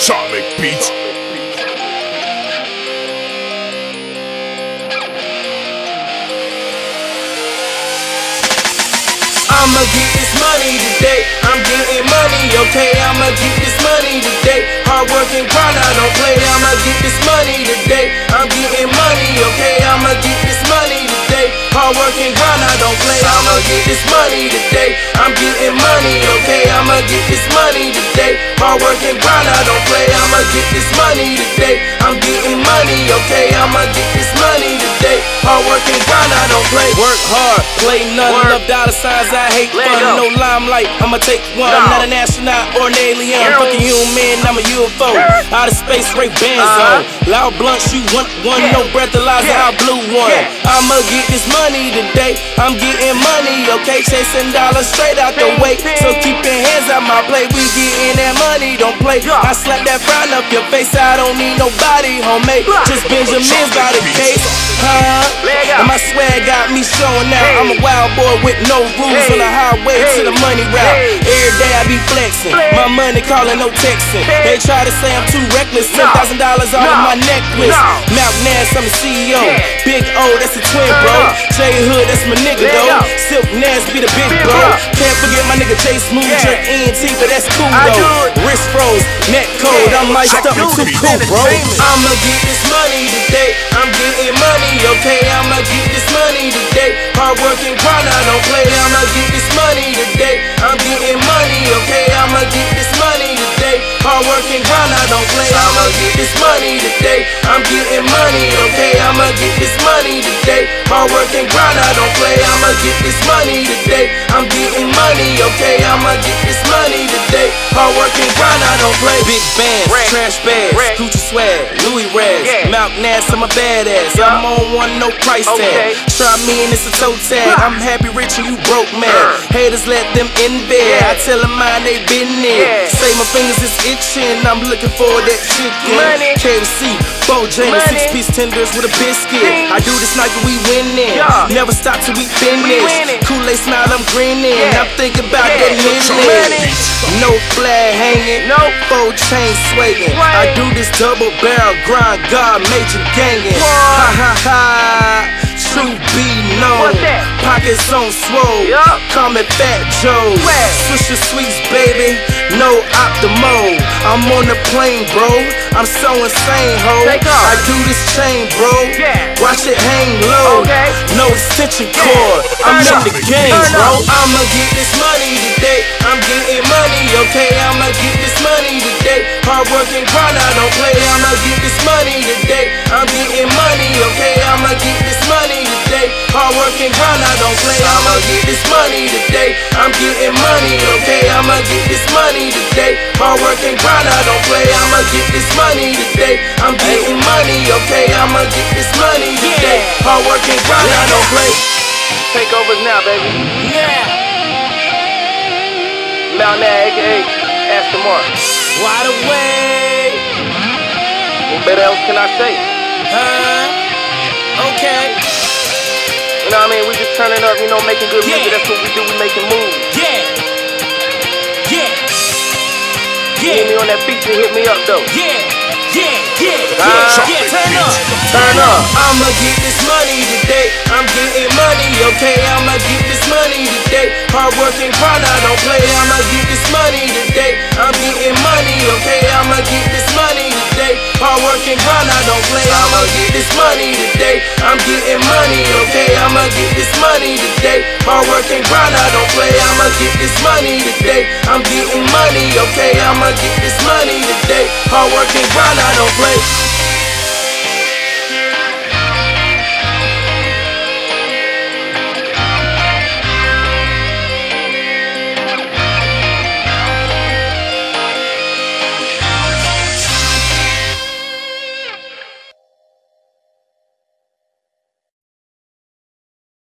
Charlie Beats. I'ma get this money today. I'm getting money, okay? I'ma get this money today. Hard work and grind, I don't play. I'ma get this money today. I'm getting money, okay? I'ma get this money today. Hard work and grind, I don't play. I'ma get this money today. I'm getting money, okay? I'ma get this money today. Hard work and grind, I don't play. I'ma get this money today. I'm getting money, okay? I'ma get this money today. Hard work and grind, I don't play. Work hard, play none. Love dollar signs, I hate fun. No limelight, I'ma take one. Not an astronaut or an alien. Fucking human, I'm a UFO. Outer space, Ray-Bans on. Loud blunt, shoot one. No breathalyzer, I blew one. I'ma get this money today. I'm getting money, okay? Chasing dollars straight out the way. So keep your hands out my plate. We getting that money, don't play. I slap that frown up your face. I don't need nobody, homemade. Just Benjamins by the case. And my swag got me showing out. I'm a wild boy with no rules on the highway to the money route. Every day I be flexing, my money calling, no texting. They try to say I'm too reckless. $10,000 all in my necklace. Mouth Nass, I'm the CEO. Big O, that's a twin, bro. J Hood, that's my nigga though. Silk Nass be the big bro. Can't forget my nigga J Smooth, jerk ENT, but that's cool though. Wrist froze, neck cold, I'm iced up and too cool, bro. I'ma get this money today. I'm getting money, okay? I'ma get this money today. Hard work and grind, I don't play. I'ma get this money today. I'm getting money, okay? I'ma get this money today. Hard work and grind, I don't play. I'ma get this money today. I'm getting money, okay? I'ma get this money today. Hard work and grind, I don't play. I'ma get this money today. I'm getting money, okay? I'ma get this money today. Hard work and grind, I don't play. Big bands, trash bags, Gucci swag, Louis rags, Mouth Nass, I'm a badass. I'm on one, no price tag. Try me and it's a toe tag. I'm happy, rich, and you broke, man. Haters, let them in bed. I tell them mine, they been there. Say my fingers is itching. I'm looking for that chicken. KFC, Bojangles, 6-piece tenders with a biscuit. I do this like we winning. Never stop till we finish. Kool-Aid smile, I'm grinning. I'm thinking about that million. No flag hanging, no 4 chain swaying. I do this double barrel grind, God major gangin'. Ha ha ha, true be known. Pockets on swole, call me Fat Joe. Swisher sweets, baby, no Optimo. I'm on the plane, bro. I'm so insane, ho. I do this chain, bro. Watch it hang low. No extension cord. I'm in the game, bro. I'ma get this money today. I'm getting money, okay? I'ma get this money today. Hard work and grind, I don't play. I'ma get this money today. I'm getting money, okay? I'ma get this money today. Hard work and grind, I don't play. I'ma get this money today. I'm getting money, okay? I'ma get this money today. Hard work and grind, I don't play. I'ma get this money today. I'm getting money, okay? I'ma get this money today. Hard work and grind, I don't play. Takeovers now, baby. Mouth Nass, aka Aston Martin. Wide awake. What better else can I say? Okay. You know what I mean? We just turning up, you know, making good music. That's what we do. We making moves. You hit me on that beat, you hit me up though. Turn up. I'ma get this money today. I'm getting money, okay? I'ma get this money today. Hard work and grind, I don't play. I'ma get this money today. I'm getting money, okay? I'ma get this money today. Hard work and grind, I don't play. I'ma get this money today. I'm getting money, okay? I'ma get this money today. Hard work and grind, I don't play. I'ma get this money today. I'm getting money, okay? I'ma get this money today. Hard work and grind, I don't play.